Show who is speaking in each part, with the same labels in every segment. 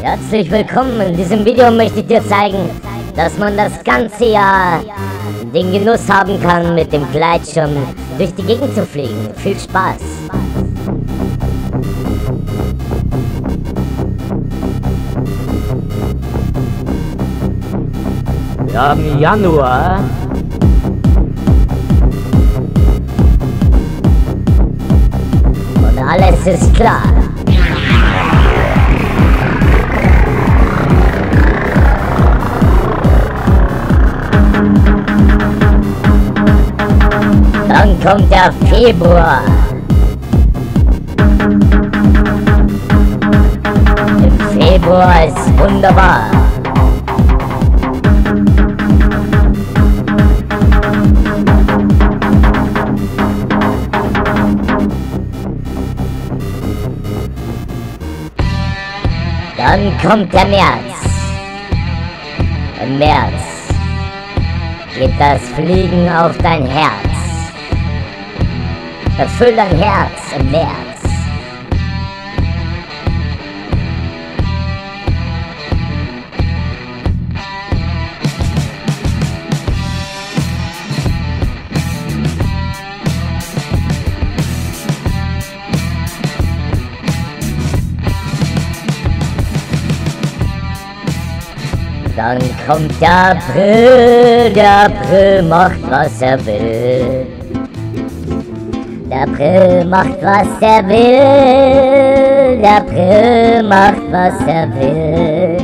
Speaker 1: Herzlich willkommen. In diesem Video möchte ich dir zeigen, dass man das ganze Jahr den Genuss haben kann, mit dem Gleitschirm durch die Gegend zu fliegen. Viel Spaß!
Speaker 2: Wir haben Januar.
Speaker 1: Und alles ist klar. Dann kommt der Februar. Im Februar ist wunderbar. Dann kommt der März. Im März geht das Fliegen auf dein Herz. Erfüll dein Herz im März. Dann kommt der April macht was er will. Der April macht was er will. Der April macht was er will.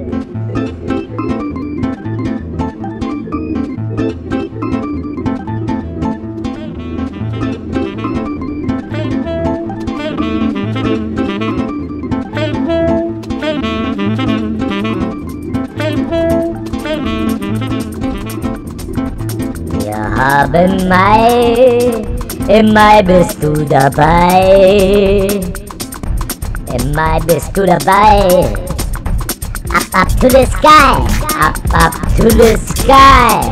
Speaker 1: Wir haben Mai. Im Mai bist du dabei. Im Mai bist du dabei. Up to the sky. Up to the sky.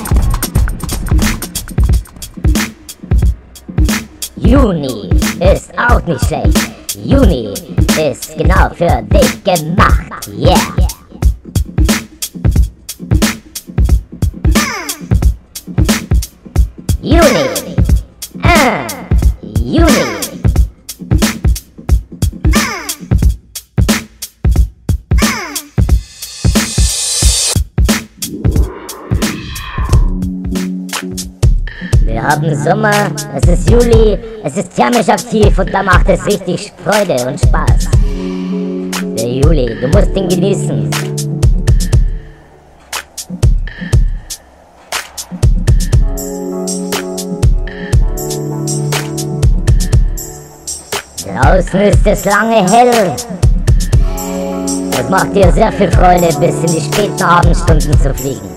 Speaker 1: Juni ist auch nicht schlecht. Juni ist genau für dich gemacht. Yeah. Juni. Juni. Wir haben Sommer, es ist Juli, es ist thermisch aktiv und da macht es richtig Freude und Spaß. Der Juli, du musst ihn genießen. Draußen ist es lange hell. Es macht dir sehr viel Freude, bis in die späten Abendstunden zu fliegen.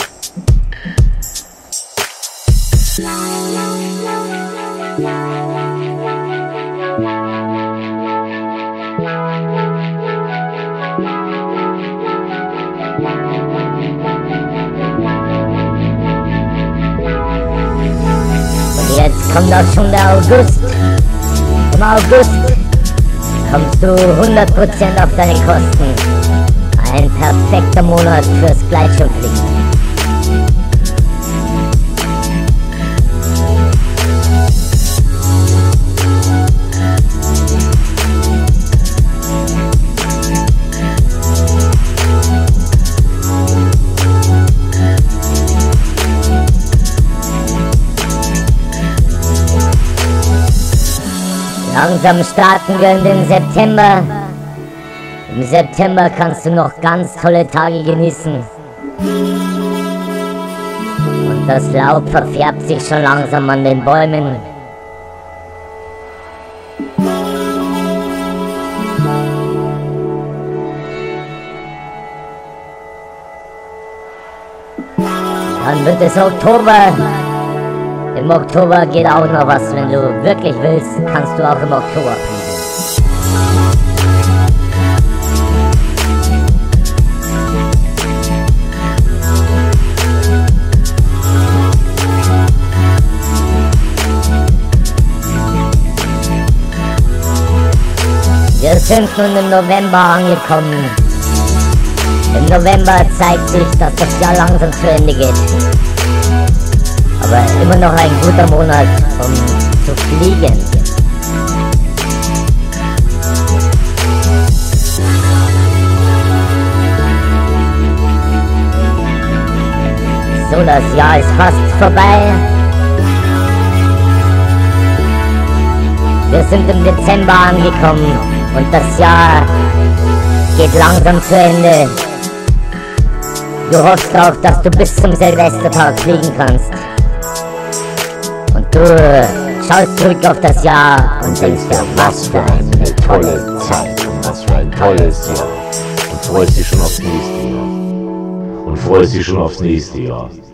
Speaker 1: Und jetzt kommt auch schon der August. Im August kommst du 100% auf deine Kosten. Ein perfekter Monat fürs Gleitschirmfliegen. Langsam starten wir in den September. Im September kannst du noch ganz tolle Tage genießen. Und das Laub verfärbt sich schon langsam an den Bäumen. Dann wird es Oktober. Im Oktober geht auch noch was, wenn du wirklich willst, kannst du auch im Oktober fliegen. Wir sind nun im November angekommen. Im November zeigt sich, dass das Jahr langsam zu Ende geht. Aber immer noch ein guter Monat, um zu fliegen. So, das Jahr ist fast vorbei. Wir sind im Dezember angekommen und das Jahr geht langsam zu Ende. Du hoffst auch, dass du bis zum Silvestertag fliegen kannst. Und du schaust zurück auf das Jahr und denkst dir,
Speaker 3: Was für eine tolle Zeit und was für ein tolles Jahr. Und freust dich schon aufs nächste Jahr.